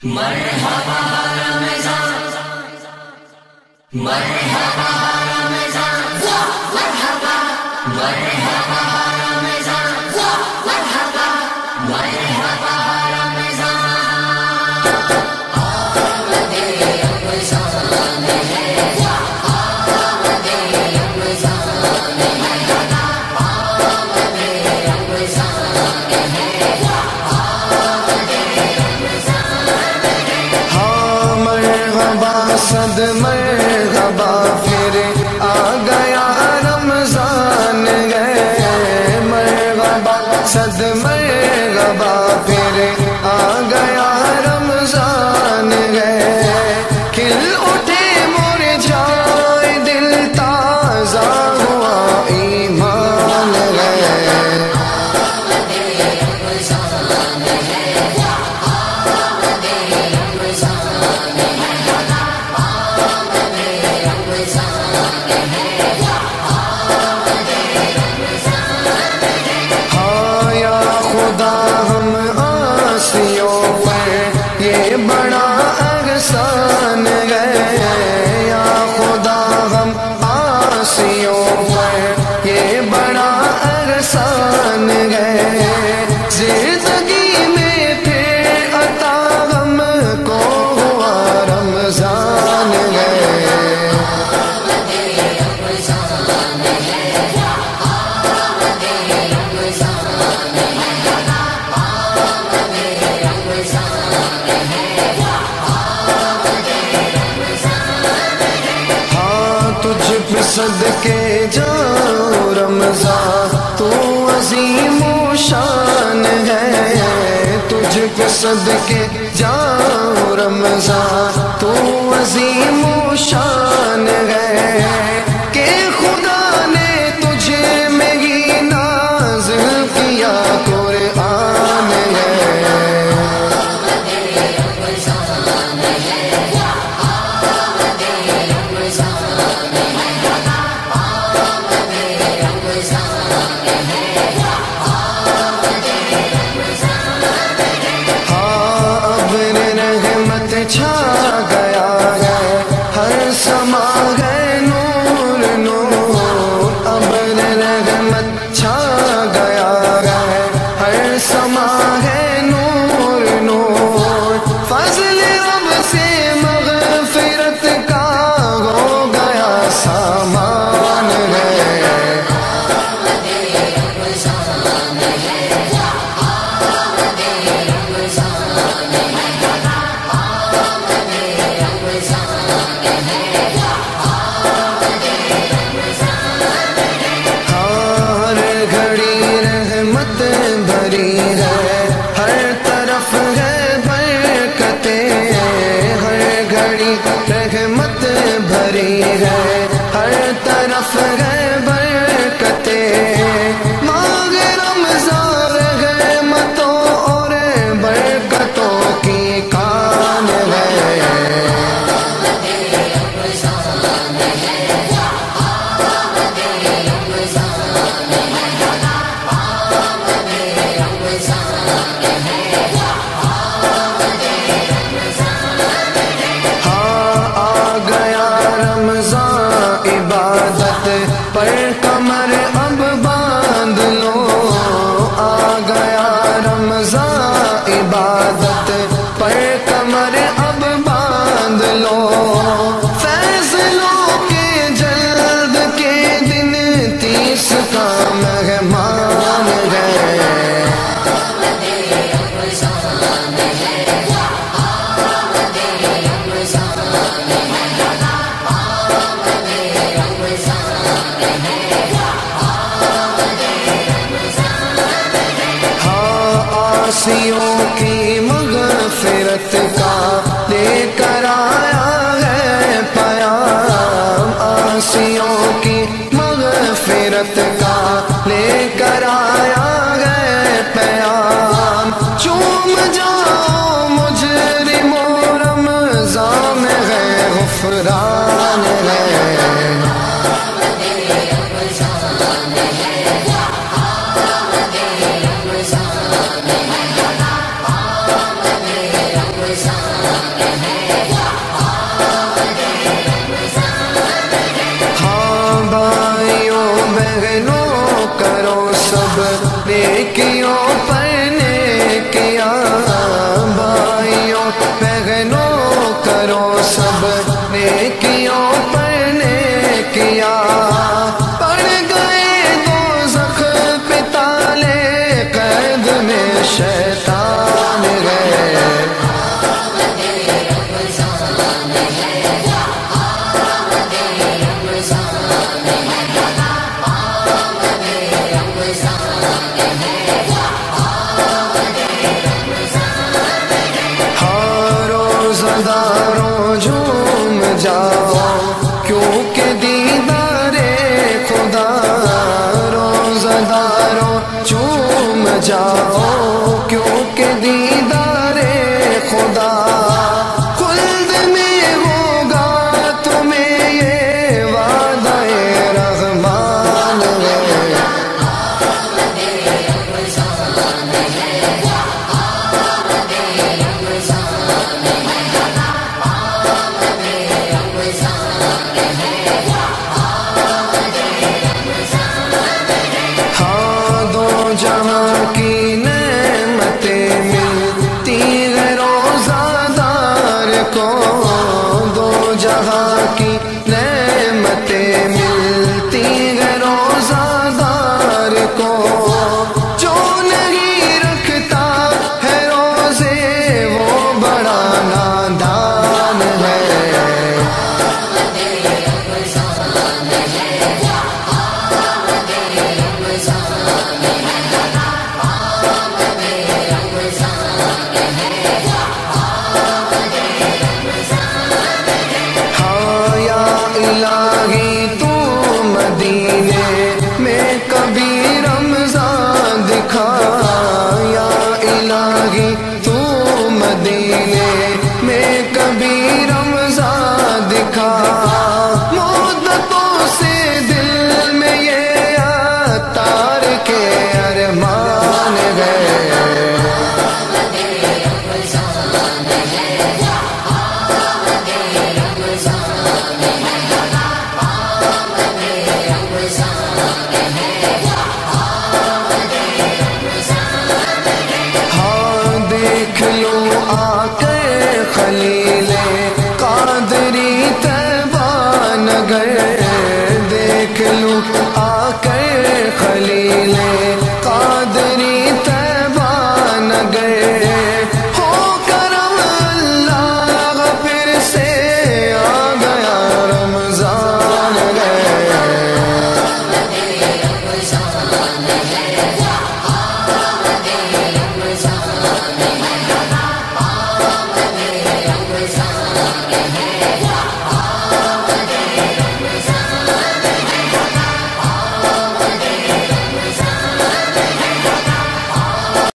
مرحبا رمضان مرحبا رمضان مرحبا مرحبا رمضان مرحبا مرحبا رمضان آمدے رمضان ہے آمدے رمضان ہے آمدے رمضان ہے صد مرحبا پھر آ گیا رمضان گئے مرحبا صد مرحبا پھر آ گیا رمضان گئے کھل اٹھے مرجھائے دل تازہ ہوا ایمان گئے یہ بڑا احسان ہے یا خدا ہم عاصیوں پر یہ بڑا احسان ہے زندگی میں پھر عطا ہم کو ہوا رمضان ہے صدقے جاؤ رمضان تو عظیم و شان ہے تجھ پہ صدقے جاؤ رمضان تو عظیم و شان ہے کہ خدا نے تجھے میں ہی نازل کیا قرآن ہے چھا گیا ہے ہر سما ہے نور نور ابر رحمت چھا گیا ہے ہر سما ہے نور نور فضل رب سے مغفرت کا ہو گیا سامان ہے رحمت بھری ہے ہر طرف ہے برکتیں مانگ رمضان رحمتوں اور برکتوں کی کان ہے پر کمر اب باندھ لو آ گیا رمضان عبادت پر کمر اب باندھ لو فیصلوں کے جلد کے دن 30 کا مہمان ہے عاصیوں کی مغفرت کا لے کر آیا ہے پیام عاصیوں کی مغفرت کا لے کر آیا ہے پیام چوم جاؤ مجرموں رمضان میں ہے غفران ہے رمضان ہاں بھائیوں بہنوں کرو سب نیکیوں پر نیکیاں، بھائیوں بہنوں کرو سب نیکیوں پر نیکیاں، پڑ گئے دوزخ پہ تالے قید میں شیطان ہے، روزداروں جھوم جاؤ کیونکہ دیدار خدا، روزداروں جھوم جاؤ کیونکہ دیدار خدا، خلد میں ہوگا تمہیں یہ وعدہ رحمان ہے، جہاں کی نعمتیں ملتی ہے روزہ دار کو، دو جہاں کی نعمتیں ملتی ہے روزہ دار کو، جو نہیں رکھتا ہے روزے وہ بڑا نادان ہے،